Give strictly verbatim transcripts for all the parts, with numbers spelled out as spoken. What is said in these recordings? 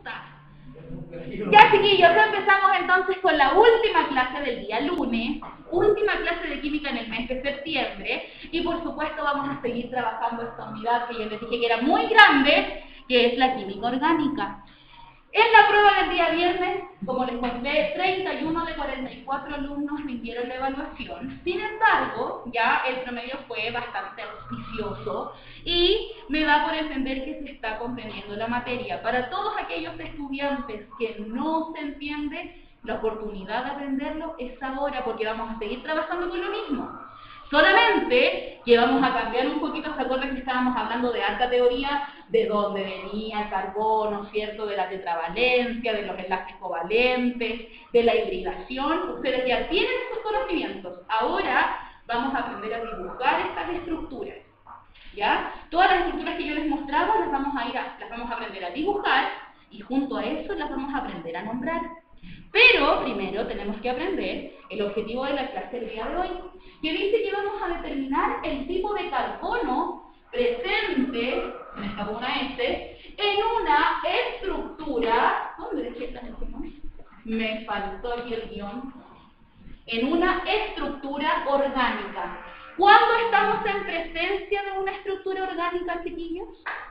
está. Ya, chiquillos, empezamos entonces con la última clase del día lunes, última clase de química en el mes de septiembre, y por supuesto vamos a seguir trabajando esta unidad que yo les dije que era muy grande, que es la química orgánica. En la prueba del día viernes, como les conté, treinta y uno de cuarenta y cuatro alumnos rindieron la evaluación. Sin embargo, ya el promedio fue bastante auspicioso y me da por entender que se está comprendiendo la materia. Para todos aquellos estudiantes que no se entiende, la oportunidad de aprenderlo es ahora, porque vamos a seguir trabajando con lo mismo. Solamente que vamos a cambiar un poquito, ¿se acuerdan que estábamos hablando de alta teoría? De dónde venía el carbono, ¿cierto? De la tetravalencia, de los enlaces covalentes, de la hibridación. Ustedes ya tienen esos conocimientos. Ahora vamos a aprender a dibujar estas estructuras, ¿ya? Todas las estructuras que yo les mostraba las vamos a, ir a, las vamos a aprender a dibujar y junto a eso las vamos a aprender a nombrar. Pero primero tenemos que aprender el objetivo de la clase del día de hoy, que dice que vamos a determinar el tipo de carbono presente, me escapó una S, en una estructura, ¿dónde dejé esta mención? Me faltó aquí el guión, en una estructura orgánica. ¿Cuándo estamos en presencia de una estructura orgánica, chiquillos?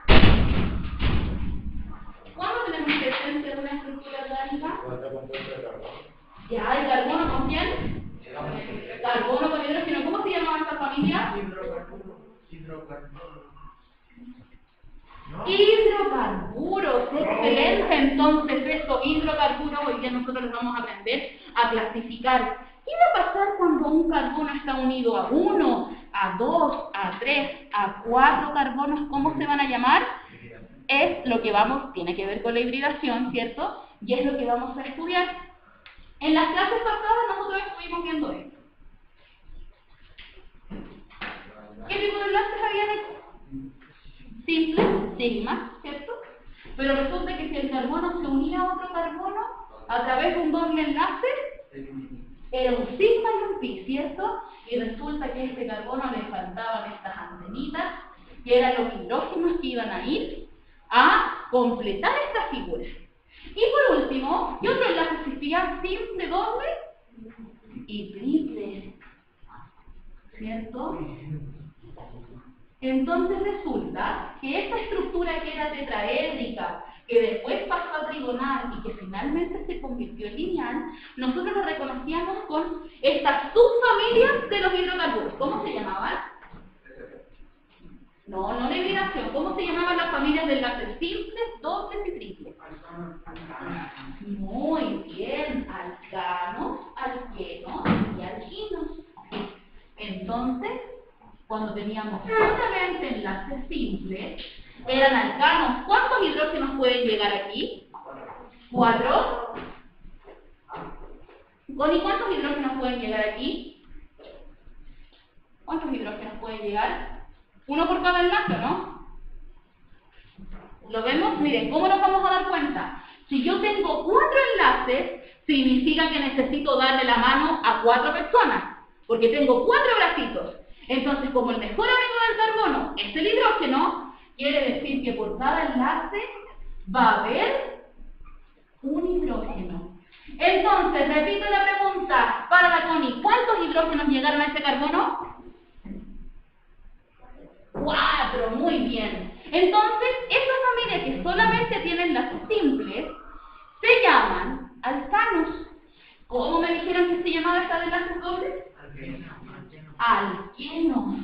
¿Cuándo tenemos presencia de una estructura orgánica? Ya, ¿el carbono con quién? Carbono con hidrógeno. ¿Cómo se llama esta familia? Hidrocarburos. Hidrocarburos. ¿No? Hidrocarburos, excelente. Entonces, estos hidrocarburos hoy día nosotros les vamos a aprender a clasificar. ¿Qué va a pasar cuando un carbono está unido a uno, a dos, a tres, a cuatro carbonos? ¿Cómo se van a llamar? Es lo que vamos, tiene que ver con la hibridación, ¿cierto? Y es lo que vamos a estudiar. En las clases pasadas nosotros estuvimos viendo esto. ¿Qué tipo de enlaces habían aquí? Simple, sigma, ¿cierto? Pero resulta que si el carbono se unía a otro carbono a través de un doble enlace, era un sigma y un pi, ¿cierto? Y resulta que a este carbono le faltaban estas antenitas, que eran los hidrógenos que iban a ir a completar esta figura. Y por último, ¿qué otro enlace existía? Simple, doble y triple, ¿cierto? Entonces resulta que esta estructura que era tetraédrica, que después pasó a trigonal y que finalmente se convirtió en lineal, nosotros lo reconocíamos con estas subfamilias de los hidrocarburos. ¿Cómo se llamaban? No, no la hibridación. ¿Cómo se llamaban las familias de enlaces simples, dobles y triples? Muy bien, alcanos, alquenos y alquinos. Entonces, cuando teníamos solamente enlaces simples, eran alcanos. ¿Cuántos hidrógenos pueden llegar aquí? ¿Cuatro? ¿Y cuántos hidrógenos pueden llegar aquí? ¿Cuántos hidrógenos pueden llegar? Uno por cada enlace, ¿no? ¿Lo vemos? Miren, ¿cómo nos vamos a dar cuenta? Si yo tengo cuatro enlaces, significa que necesito darle la mano a cuatro personas, porque tengo cuatro bracitos. Entonces, como el mejor amigo del carbono es el hidrógeno, quiere decir que por cada enlace va a haber un hidrógeno. Entonces, repito la pregunta para la Connie. ¿Cuántos hidrógenos llegaron a este carbono? Cuatro, muy bien. Entonces, estas familias que solamente tienen enlaces simples se llaman alcanos. ¿Cómo me dijeron que se llamaba esta de enlaces dobles? Alquenos.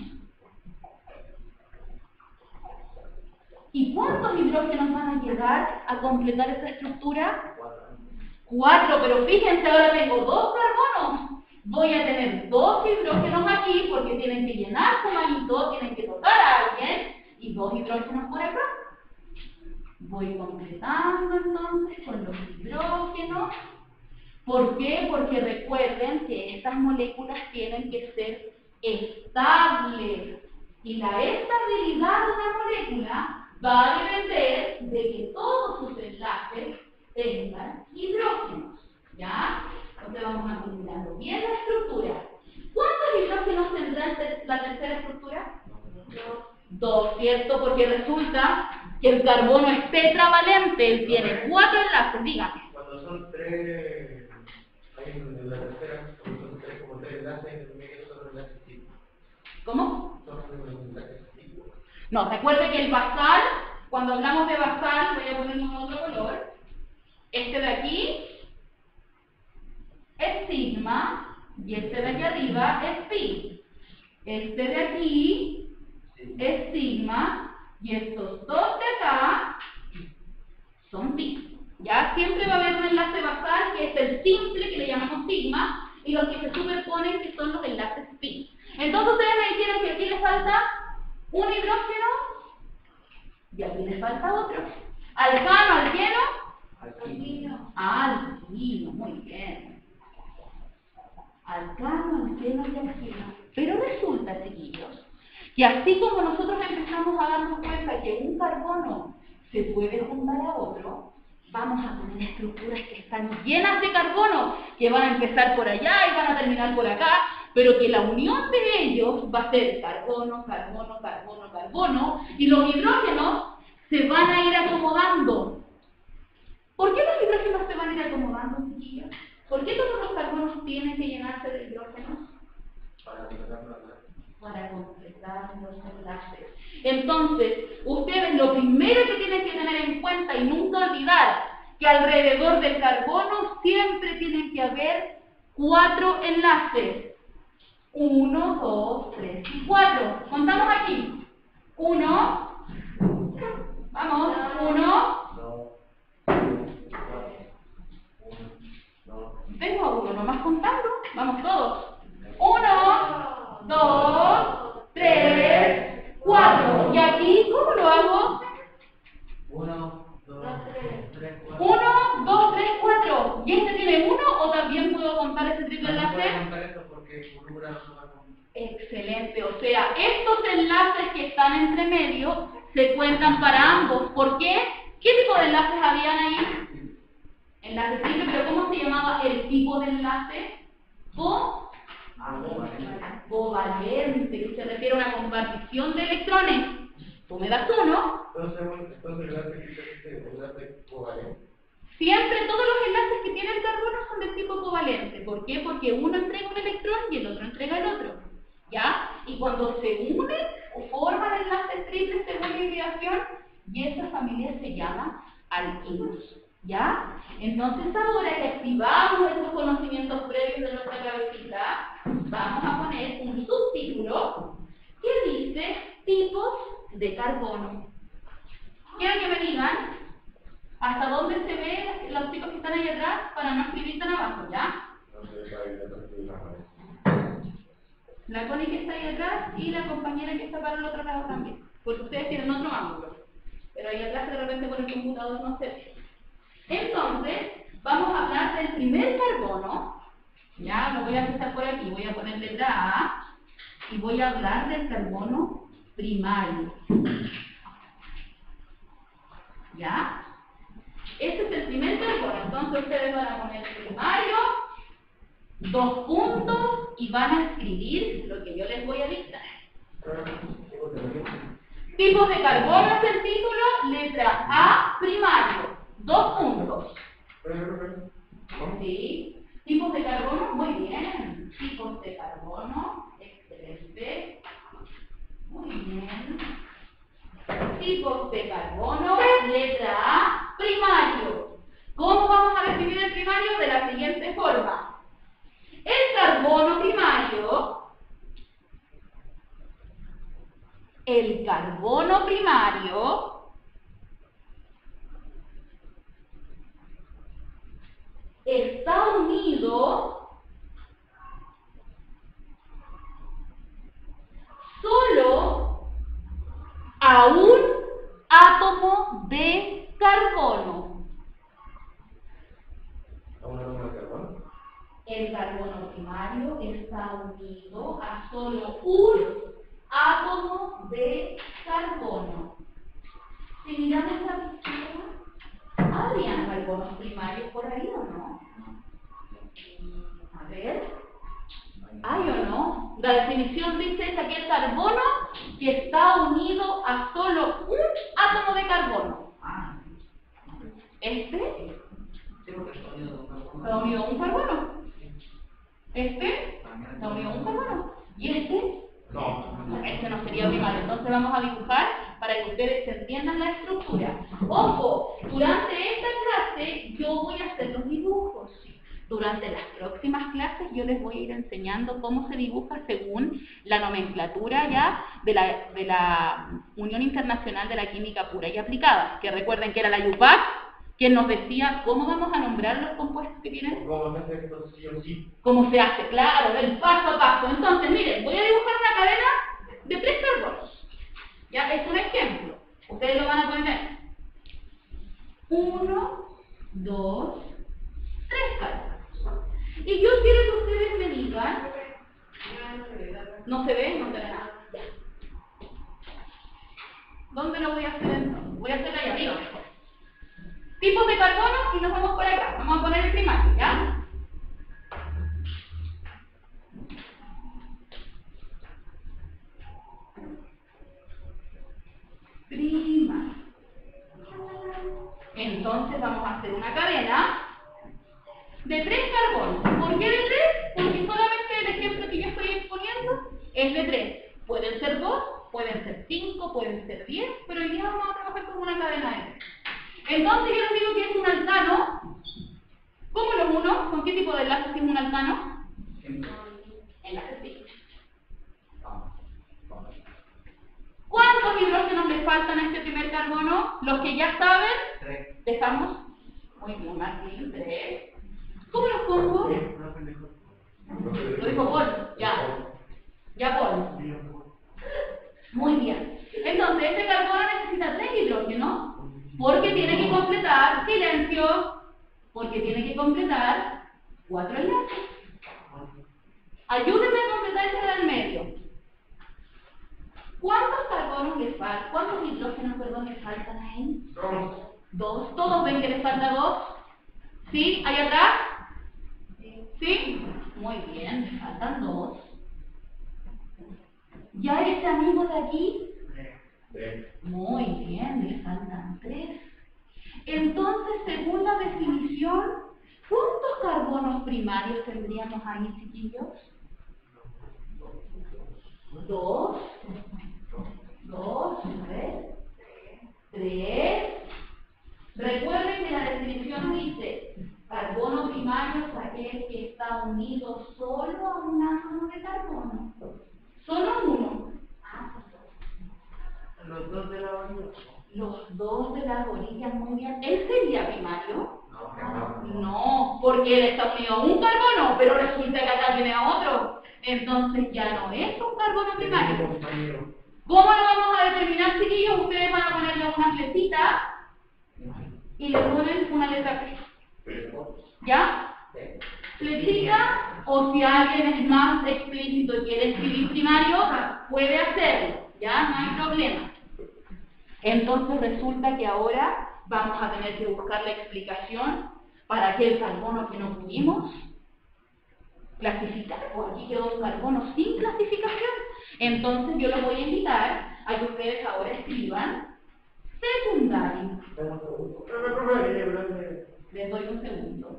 ¿Y cuántos hidrógenos van a llegar a completar esta estructura? Cuatro, pero fíjense, ahora tengo dos carbonos. Voy a tener dos hidrógenos aquí porque tienen que llenar su manito, tienen que tocar a alguien, y dos hidrógenos por acá. Voy completando entonces con los hidrógenos. ¿Por qué? Porque recuerden que estas moléculas tienen que ser estables. Y la estabilidad de una molécula va a depender de que todos sus enlaces tengan hidrógenos. ¿Ya? Entonces vamos a mirando bien la estructura. ¿Cuántos hidrógenos tendrá la tercera estructura? Dos, ¿cierto? Porque resulta que el carbono es tetravalente, él tiene cuatro enlaces, dígame. Cuando son tres, hay en la tercera, cuando son tres, como tres enlaces, en el medio son enlaces tipos. ¿Cómo? Son enlaces tipos. No, recuerde que el basal, cuando hablamos de basal, voy a ponerlo en otro color, este de aquí es sigma y este de aquí arriba es pi. Este de aquí es sigma y estos dos de acá son pi. Ya siempre va a haber un enlace basal que es el simple que le llamamos sigma y los que se superponen que son los enlaces pi. Entonces ustedes me dijeron que aquí le falta un hidrógeno y aquí le falta otro. Alcano, alqueno, alquino. Alquino, muy bien. Alcano, alqueno y alquino. Pero resulta, chiquillos, que así como nosotros empezamos a darnos cuenta que un carbono se puede juntar a otro, vamos a tener estructuras que están llenas de carbono, que van a empezar por allá y van a terminar por acá, pero que la unión de ellos va a ser carbono, carbono, carbono, carbono, y los hidrógenos se van a ir acomodando. ¿Por qué los hidrógenos se van a ir acomodando, chiquillos? ¿Por qué todos los carbonos tienen que llenarse de hidrógenos? Para completar los enlaces. Para completar los enlaces. Entonces, ustedes lo primero que tienen que tener en cuenta y nunca olvidar, que alrededor del carbono siempre tienen que haber cuatro enlaces. Uno, dos, tres y cuatro. Contamos aquí. Uno. Vamos. Uno. Tengo a uno nomás contando. Vamos todos. Uno, dos, tres, cuatro. ¿Y aquí cómo lo hago? Uno, dos, tres, cuatro. Uno, dos, tres, cuatro. ¿Y este tiene uno o también puedo contar este triple No puedo enlace? contar esto porque figura con... Excelente. O sea, estos enlaces que están entre medio se cuentan para ambos. ¿Por qué? ¿Qué tipo de enlaces habían ahí? Enlace triple, pero ¿cómo se llamaba el tipo de enlace? Co covalente, que se refiere a una compartición de electrones. Tú me das uno. Entonces, entonces el enlace que el enlace covalente. Siempre todos los enlaces que tiene el carbono son del tipo covalente. ¿Por qué? Porque uno entrega un electrón y el otro entrega el otro. ¿Ya? Y cuando se unen o forman enlaces triples según la hibridación, y esa familia se llama alquinos. ¿Ya? Entonces ahora que activamos estos conocimientos previos de nuestra cabecita, vamos a poner un subtítulo que dice tipos de carbono. Quiero que me digan hasta dónde se ve los chicos que están ahí atrás para no escribir tan abajo, ¿ya? La Connie que está ahí atrás y la compañera que está para el otro lado también, porque ustedes tienen otro ángulo, pero ahí atrás de repente por el computador no se ve. Entonces, vamos a hablar del primer carbono. Ya, lo voy a empezar por aquí. Voy a poner letra A y voy a hablar del carbono primario. ¿Ya? Este es el primer carbono. Entonces, ustedes van a poner primario, dos puntos y van a escribir lo que yo les voy a dictar. Tipos de carbono es el título, letra A, primario. Dos puntos. Sí. Tipos de carbono, muy bien. Tipos de carbono, excelente. Muy bien. Tipos de carbono, letra A, primario. ¿Cómo vamos a definir el primario? De la siguiente forma. El carbono primario, el carbono primario está unido solo a un átomo de carbono. ¿A un átomo de carbono? El carbono primario está unido a solo un átomo de carbono. Si miramos la pizarra, ¿habrían carbonos primarios por ahí o no? A ver. ¿Hay o no? La definición dice que el carbono que está unido a solo un átomo de carbono. Este está unido a un carbono. Este está unido a un carbono. ¿Y este? No. No, este no sería primario. Entonces vamos a dibujar para que ustedes entiendan la estructura. Ojo, durante esta clase yo voy a hacer los dibujos. Durante las próximas clases yo les voy a ir enseñando cómo se dibuja según la nomenclatura ya de la, de la Unión Internacional de la Química Pura y Aplicada, que recuerden que era la YUPAC quien nos decía cómo vamos a nombrar los compuestos que tienen. ¿Cómo se hace esto sí o sí? ¿Cómo se hace? Claro, del paso a paso. Entonces, miren, voy a dibujar una cadena de tres carbonos. Ya, es un ejemplo. Ustedes lo van a poner. Uno, dos, tres carbonos. Y yo quiero que ustedes me digan. ¿No se ve? No se ve nada. Ya. ¿Dónde lo voy a hacer entonces? Voy a hacer allá arriba mejor. Tipos de carbono y nos vamos por acá. Vamos a poner el primario, ¿ya? Primario. Entonces vamos a hacer una cadena de tres carbonos. ¿Por qué de tres? Porque solamente el ejemplo que yo estoy exponiendo es de tres. Pueden ser dos, pueden ser cinco, pueden ser diez, pero hoy día vamos a trabajar con una cadena de tres. Entonces yo les digo que es un alcano. ¿Cómo lo uno? ¿Con qué tipo de enlace es un alcano? Enlace sí. ¿Cuántos hidrógenos le faltan a este primer carbono? Los que ya saben, tres. Dejamos. Muy bien, Martín, tres. ¿Cómo los pongo? Lo dijo Paul. Ya. Ya, Paul. Muy bien. Entonces, este carbono necesita tres hidrógenos porque tiene que completar, silencio, porque tiene que completar cuatro enlaces. Ayúdenme a completar este del medio. ¿Cuántos carbonos le faltan? ¿Cuántos hidrógenos, perdón, le faltan a él? Dos. Dos. ¿Todos ven que le falta dos? ¿Sí? ¿Ahí atrás? ¿Sí? Muy bien, le faltan dos. ¿Ya este amigo de aquí? Tres. Muy bien, le faltan tres. Entonces, según la definición, ¿cuántos carbonos primarios tendríamos ahí, chiquillos? Dos. Dos, tres. Tres. Recuerden que la definición dice, carbono primario es aquel que está unido solo a un átomo de carbono. Solo uno. Los dos de la orilla. Los dos de la orilla, muy bien. ¿Él sería primario? No, no. No, porque él está unido a un carbono, pero resulta que acá tiene a otro. Entonces ya no es un carbono primario. ¿Cómo lo vamos a determinar, chiquillos? Ustedes van a ponerle una flecita y le ponen una letra P. ¿Ya? Flechita, o si alguien es más explícito y quiere escribir primario, puede hacerlo. ¿Ya? No hay problema. Entonces resulta que ahora vamos a tener que buscar la explicación para aquel carbono que no pudimos clasificar. O aquí quedó un carbono sin clasificación. Entonces yo los voy a invitar a que ustedes ahora escriban secundario. Les doy un segundo.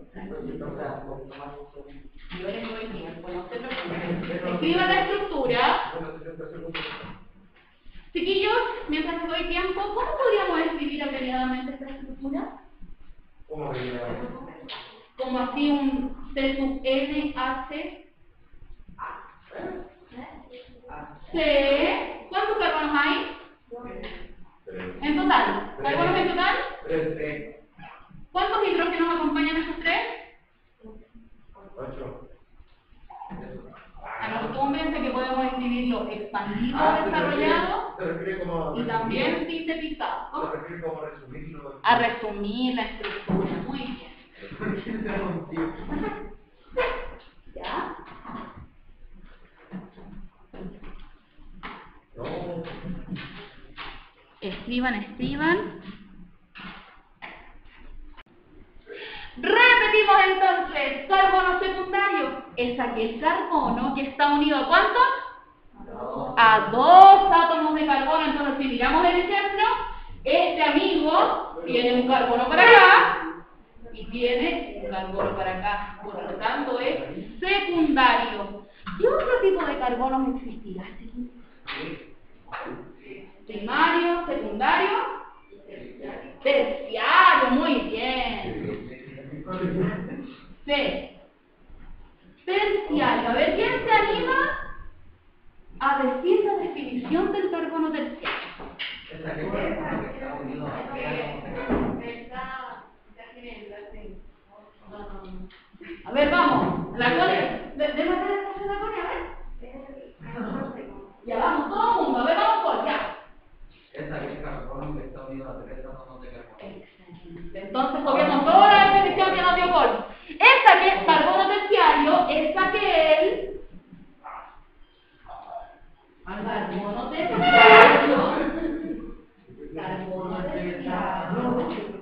Yo les doy tiempo, no se preocupen. Escriban la estructura. Chiquillos, mientras les doy tiempo, ¿cómo podríamos escribir abreviadamente esta estructura? ¿Cómo abreviadamente? Como así un C sub N H C. ¿Cuántos carbonos hay? Tres. En total. ¿Carbonos en total? Tres, tres. ¿Cuántos hidrógenos acompañan a esos tres? Ocho. Acostúmbrense que podemos escribirlo expandido, Ah, desarrollado se refiere como y también sintetizado. ¿Cómo? Se refiere como resumirlo. A resumir la estructura. Muy bien. ¿Ya? No. Escriban, escriban. Repetimos entonces, carbono secundario es aquel carbono que está unido a ¿cuántos? Dos. unido a dos átomos de carbono. Entonces, si miramos el ejemplo, este amigo tiene un carbono para acá y tiene un carbono para acá. Por lo tanto, es secundario. ¿Qué otro tipo de carbonos existirá? Primario, secundario, terciario. Muy bien. C. Terciario. A ver, ¿quién se anima a decir la definición del carbono terciario? A ver, vamos. La Connie. ¿Déjame hacer esta cosa, Connie? A ver. Ya vamos, todo el mundo. A ver, vamos por ya. Esta que es carbono que está unido a tres átomos de carbono. Excelente. Entonces, copiamos toda la definición que nos dio Paul. Esta que es carbono terciario es aquel carbono terciario. Carbono terciario.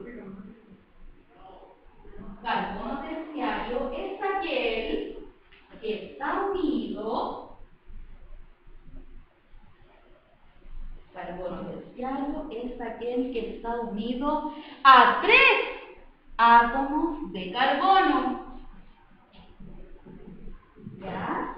Carbono terciario es aquel que está unido. Carbono terciario es aquel que está unido a tres átomos de carbono. ¿Ya?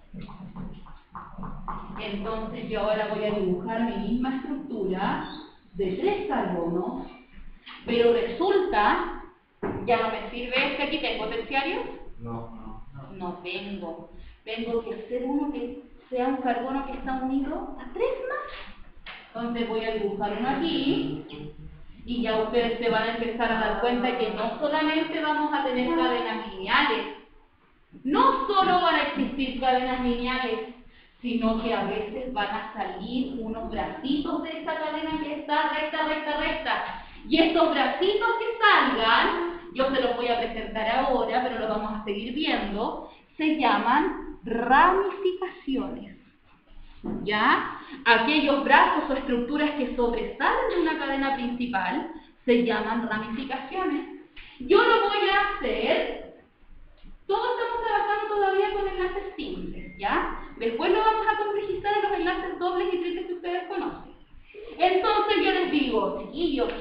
Entonces yo ahora voy a dibujar mi misma estructura de tres carbonos, pero resulta, ya no me sirve este aquí, ¿tengo terciario? No, no, no. No tengo. Tengo que hacer uno que sea un carbono que está unido a tres más. Entonces voy a dibujar uno aquí y ya ustedes se van a empezar a dar cuenta que no solamente vamos a tener cadenas lineales, no solo van a existir cadenas lineales, sino que a veces van a salir unos bracitos de esta cadena que está recta, recta, recta. Y estos bracitos que salgan, yo se los voy a presentar ahora, pero lo vamos a seguir viendo, se llaman ramificaciones. ¿Ya? Aquellos brazos o estructuras que sobresalen de una cadena principal se llaman ramificaciones. Yo lo voy a hacer, todos estamos trabajando todavía con enlaces simples, ¿ya? Después lo vamos a complejizar en los enlaces dobles y triples que ustedes conocen. Entonces yo les digo, chiquillos,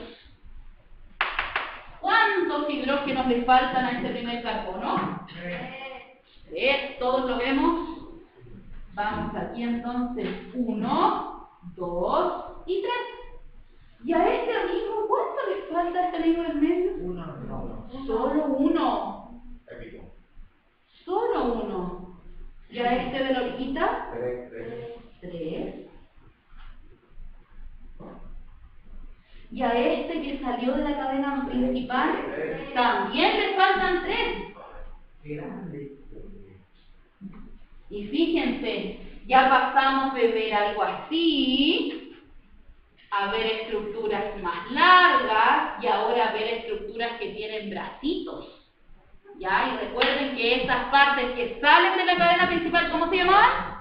¿cuántos hidrógenos le faltan a este primer carbono? Tres, todos lo vemos. Vamos aquí entonces, uno, dos y tres. ¿Y a este amigo cuánto le falta a este amigo del medio? Uno, no. Solo uno. Solo uno. ¿Y a este de la orillita? Tres, tres. Tres. ¿Y a este que salió de la cadena principal? También le faltan tres. Grande. Y fíjense, ya pasamos de ver algo así a ver estructuras más largas y ahora a ver estructuras que tienen bracitos. ¿Ya? Y recuerden que esas partes que salen de la cadena principal, ¿cómo se llaman?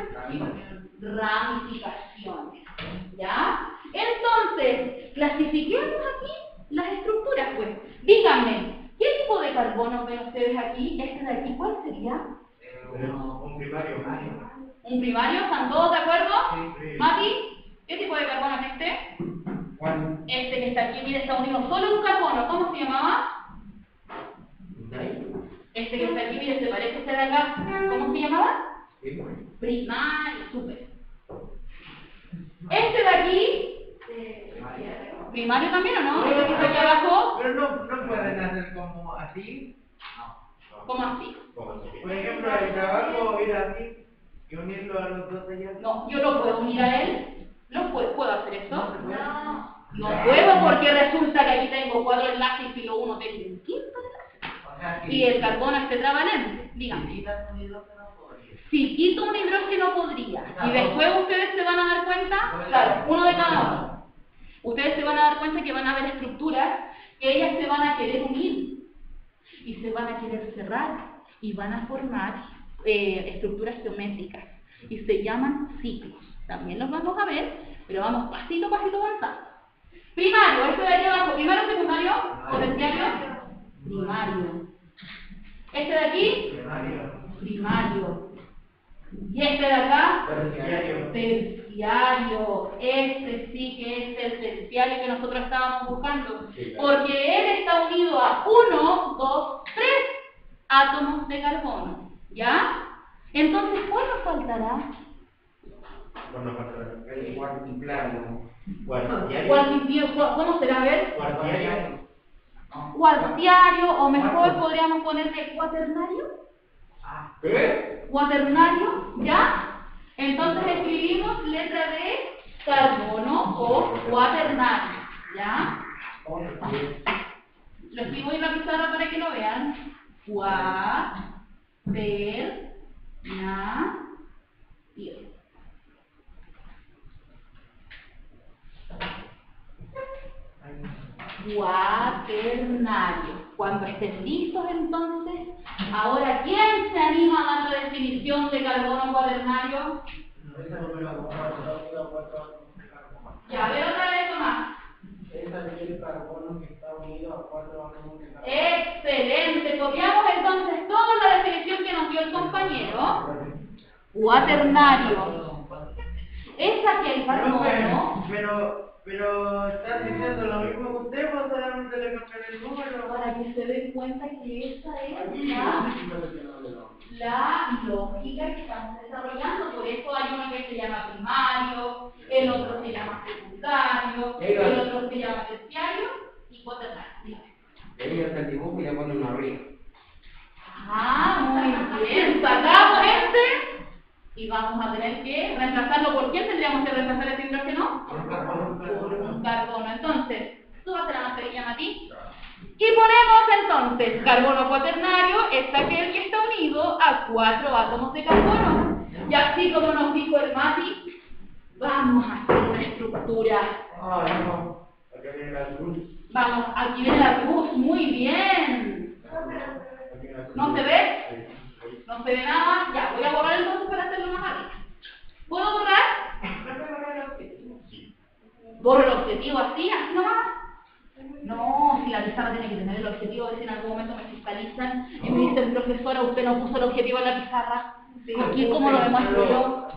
Ramificaciones. ¿Ya? Entonces, clasifiquemos aquí las estructuras, pues. Díganme, ¿qué tipo de carbono ven ustedes aquí? Este de aquí, ¿cuál sería? Un primario. ¿Un primario? ¿Están todos de acuerdo? Sí, sí. Mati, ¿qué tipo de carbono es este? ¿Cuál? Este que está aquí, mire, está unido solo un carbono. ¿Cómo se llamaba? Este que está aquí, mire, se parece a este de acá. ¿Cómo se llamaba? Primario, súper. Este de aquí, primario también, ¿o no? Este que está aquí abajo, Pero no, no pueden hacer como así. ¿cómo así? Por ejemplo, el trabajo ir así y unirlo a los dos de allá. No, yo lo puedo unir a él. ¿Lo puedo, ¿puedo hacer esto? No. No puedo porque resulta que aquí tengo cuatro enlaces y si lo uno tengo un quinto enlace. Y el carbono es tetravalente. Díganme. Si quito un hidrógeno podría. Y después ustedes se van a dar cuenta, claro, uno de cada uno. Ustedes se van a dar cuenta que van a haber estructuras que ellas se van a querer unir. Y se van a querer cerrar. Y van a formar eh, estructuras geométricas. Y se llaman ciclos. También los vamos a ver, pero vamos pasito a pasito avanzando. Primario, este de aquí abajo, primario o secundario, o terciario, primario. Este de aquí, Primario. primario. ¿Y este de acá? Terciario. Terciario. Este sí que es el terciario que nosotros estábamos buscando. Sí, claro. Porque él está unido a uno, dos, tres átomos de carbono. ¿Ya? Entonces, ¿cuál nos faltará? Bueno, falta el Cuartiplano. cuartiario. Cuarticio- cu- ¿Cómo será? A ver. Cuartiario. Cuartiario, o mejor podríamos ponerle cuaternario. ¿Qué? Cuaternario, ¿ya? Entonces escribimos letra de carbono o cuaternario, ¿ya? Lo escribo en la pizarra para que lo vean. Cuaternario. Cuaternario. Cuando estén listos, entonces, ahora, ¿quién se anima a dar la definición de carbono cuaternario? Ya, a ver otra vez, Tomás. Es aquel carbono que está unido a cuatro átomos de carbono. Excelente. Copiamos entonces toda la definición que nos dio el compañero. Cuaternario. Es aquel carbono. Pero, pero, ¿estás diciendo lo mismo que usted o solamente le cambian el número? Para que se den cuenta que esa es la, la lógica que estamos desarrollando. Por eso hay uno que se llama primario, el otro se llama secundario, el otro se llama terciario y cuaternario. Ella está el dibujo y le pone una arriba. Ah, muy bien. Sacamos este y vamos a tener que reemplazarlo. ¿Por quién tendríamos que reemplazar este hidrógeno? Por un carbono. Por un carbono. Entonces, súbase la mascarilla, Mati. Y ponemos entonces carbono cuaternario, es aquel que está unido a cuatro átomos de carbono. Y así como nos dijo el Mati, vamos a hacer una estructura. Ah, no. Acá viene la luz. Vamos, aquí viene la cruz, muy bien. ¿No se ve? No se ve nada. Ya, voy a borrar entonces para hacerlo más rápido. ¿Puedo borrar? ¿Borro el objetivo así, así nomás? No, si la pizarra tiene que tener el objetivo, a ver si en algún momento me fiscalizan y me dicen, profesora, usted no puso el objetivo en la pizarra. Aquí, ¿cómo lo demuestro yo?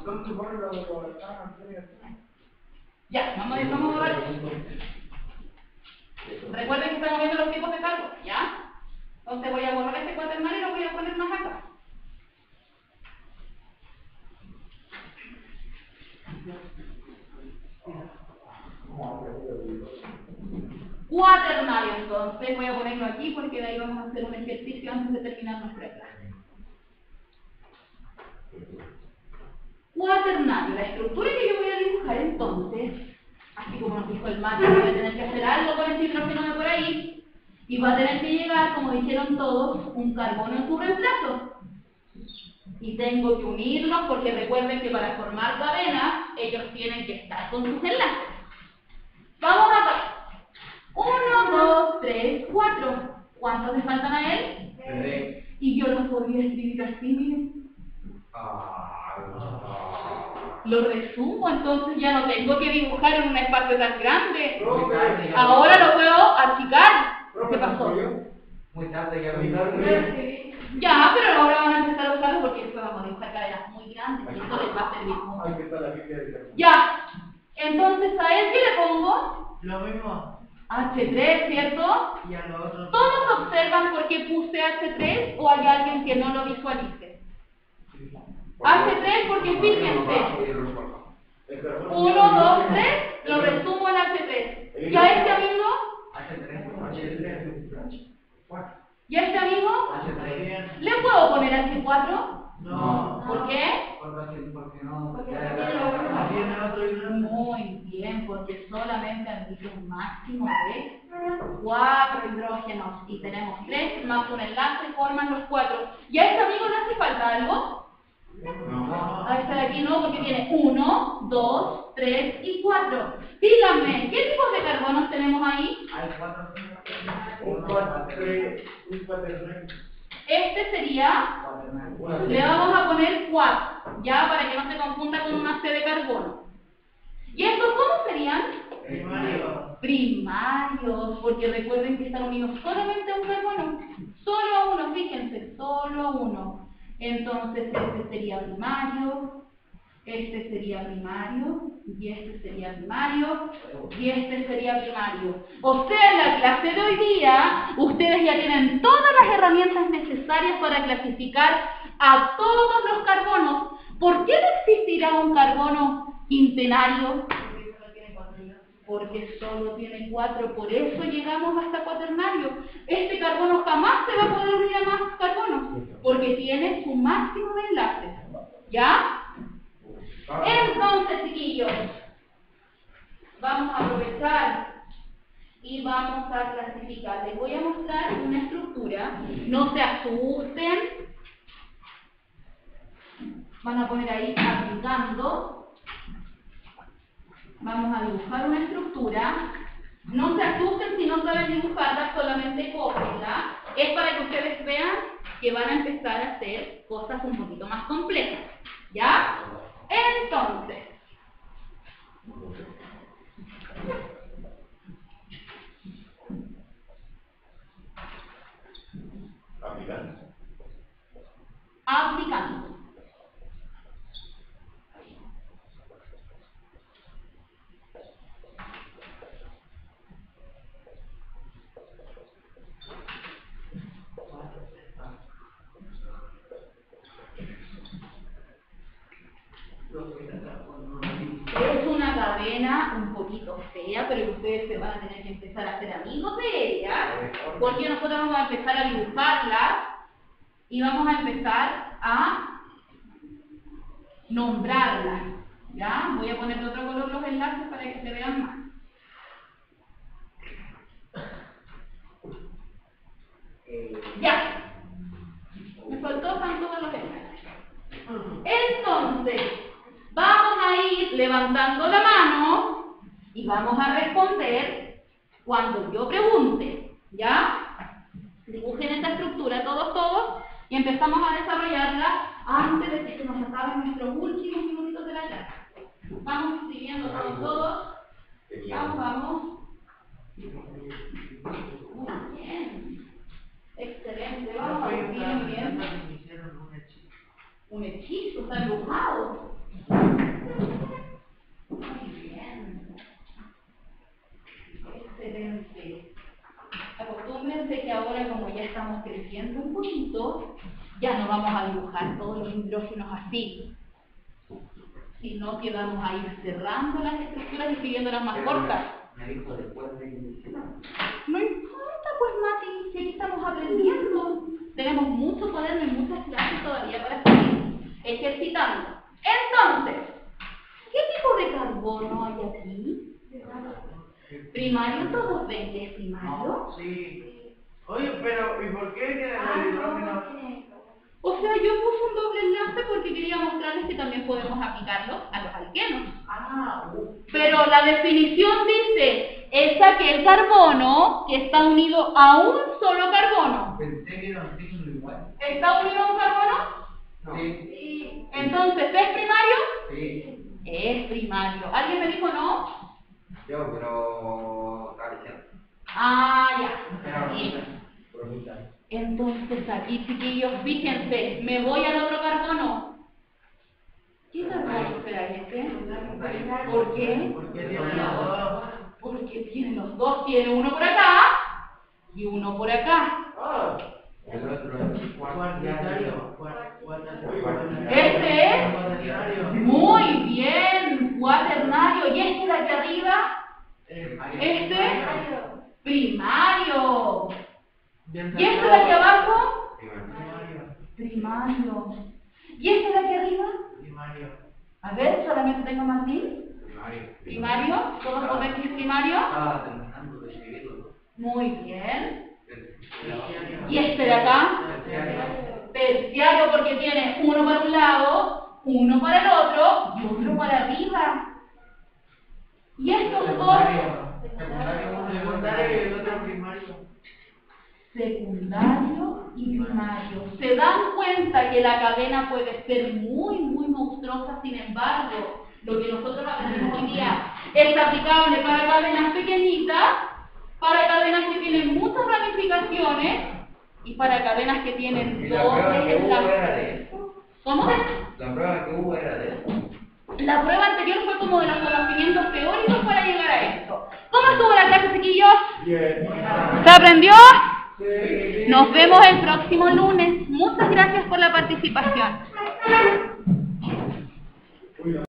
Ya, vamos a, vamos a borrar. Recuerden que estamos viendo los tipos de carbono, ¿ya? Entonces voy a borrar este cuaternario y lo voy a poner más acá. Cuaternario, entonces voy a ponerlo aquí porque de ahí vamos a hacer un ejercicio antes de terminar nuestra clase. Cuaternario, la estructura que yo voy a dibujar entonces, así como nos dijo el Mati, voy a tener que hacer algo con este hidrógeno de por ahí y va a tener que llegar, como dijeron todos, un carbono en su reemplazo. Y tengo que unirlos porque recuerden que para formar cadenas ellos tienen que estar con sus enlaces. Vamos a ver. Uno, dos, tres, cuatro. ¿Cuántos le faltan a él? Tres. Y yo los podría escribir así, miren. Ah, Lo resumo, entonces ya no tengo que dibujar en un espacio tan grande. Profe, Ahora lo puedo achicar. ¿Qué pasó? muy tarde ya. Muy tarde. Ya, pero ahora van a empezar a usarlo porque después vamos a dibujar cadenas muy grandes y eso les va a servir mucho. Ahí está la Biblia de carbono. Ya, entonces a él, ¿qué le pongo? Lo mismo. hache tres, ¿cierto? Y a los otros. ¿Todos observan por qué puse hache tres o hay alguien que no lo visualice? hache tres porque fíjense, El carbono. uno, dos, tres, lo resumo en hache tres. ¿Y a este amigo? H tres, H tres, cuatro. ¿Y a este amigo? H tres. ¿Le puedo poner hache cuatro? No. ¿Por qué? Porque no. Porque ya- no Tiene otro hidrógeno. Muy bien, porque solamente han dicho un máximo de cuatro hidrógenos y tenemos tres más un enlace forman los cuatro. ¿Y a este amigo le hace falta algo? No. A este de aquí no, porque tiene uno, dos, tres y cuatro. Díganme, ¿qué tipos de carbonos tenemos ahí? Hay cuatro. Un cuaternario. Un cuaternario. Este sería, le vamos a poner cuatro, ya para que no se confunda con una C de carbono. ¿Y estos cómo serían? Primario. Primarios, porque recuerden que están unidos solamente a un carbono. Solo a uno, fíjense, solo a uno. Entonces este sería primario, este sería primario, y este sería primario, y este sería primario. O sea, en la clase de hoy día, ustedes ya tienen todas las herramientas necesarias para clasificar a todos los carbonos. ¿Por qué no existirá un carbono quintenario? Porque solo tiene cuatro, por eso llegamos hasta cuaternario. Este carbono jamás se va a poder unir a más carbonos, porque tiene su máximo de enlaces. ¿Ya? Entonces, chiquillos, vamos a aprovechar y vamos a clasificar. Les voy a mostrar una estructura. No se asusten. Van a poner ahí aplicando. Vamos a dibujar una estructura. No se asusten si no saben dibujarla, solamente cópienla. Es para que ustedes vean que van a empezar a hacer cosas un poquito más complejas. ¿Ya? Entonces, Aplicando. aplicando. Es una cadena un poquito fea, pero ustedes se van a tener que empezar a hacer amigos de ella, porque nosotros vamos a empezar a dibujarla y vamos a empezar a nombrarla. ¿Ya? Voy a poner de otro color los enlaces para que se vean más. Ya. Me faltó están todos los enlaces. Entonces, vamos a ir levantando la mano y vamos a responder cuando yo pregunte. ¿Ya? Dibujen esta estructura todos, todos y empezamos a desarrollarla antes de que se nos acaben nuestros últimos minutitos de la clase. Vamos escribiendo todos, todos. Vamos, vamos. Muy bien. Excelente. Vamos a ir bien, bien. Un hechizo, está embrujado. Muy bien. Excelente. Acostúmbrense que ahora, como ya estamos creciendo un poquito, ya no vamos a dibujar todos los hidrógenos así, sino que vamos a ir cerrando las estructuras y escribiéndolas más cortas. No importa, pues, Mati, si aquí estamos aprendiendo. Tenemos mucho cuaderno y muchas clases todavía para seguir ejercitando. Entonces, ¿qué tipo de carbono hay aquí? ¿Primario? ¿Todos ven que es primario? Sí. Oye, pero ¿y por qué queda el hidrógeno? O sea, yo puse un doble enlace porque quería mostrarles que también podemos aplicarlo a los alquenos. Ah, Pero la definición dice, es aquel carbono que está unido a un solo carbono. Pensé que era un signo igual. ¿Está unido a un carbono? No. Sí. Entonces, ¿es primario? Sí. Es primario. ¿Alguien me dijo no? Yo, pero... Ah, ya. Pero... Sí. Por mitad. Entonces aquí, chiquillos, fíjense, me voy al otro carbono. ¿Qué carbono será este? ¿Por qué? Porque tiene los dos. Porque tiene los dos, tiene uno por acá y uno por acá. Oh. El otro es Cuaternario. Este es muy bien, cuaternario. ¿Y este de aquí arriba? Este primario. ¿Y este de aquí abajo? Primario. ¿Y este de aquí arriba? Primario. A ver, solamente tengo Martín. primario. Primario. ¿Todos pueden decir primario? Estaba terminando de escribirlo. Muy bien. Terciario. ¿Y este de acá? Terciario. Terciario, porque tiene uno para un lado, uno para el otro y otro para arriba. ¿Y estos dos? Secundario. Secundario y el otro primario. Secundario y primario. Se dan cuenta que la cadena puede ser muy, muy monstruosa, sin embargo, lo que nosotros aprendemos hoy día es aplicable para cadenas pequeñitas, para cadenas que tienen muchas ramificaciones y para cadenas que tienen Y la prueba doble que hubo enlace. era de eso. ¿Cómo? La prueba que hubo era de eso. La prueba anterior fue como de los conocimientos teóricos para llegar a esto. ¿Cómo estuvo la clase, chiquillos? Bien. ¿Se aprendió? Sí. Nos vemos el próximo lunes. Muchas gracias por la participación.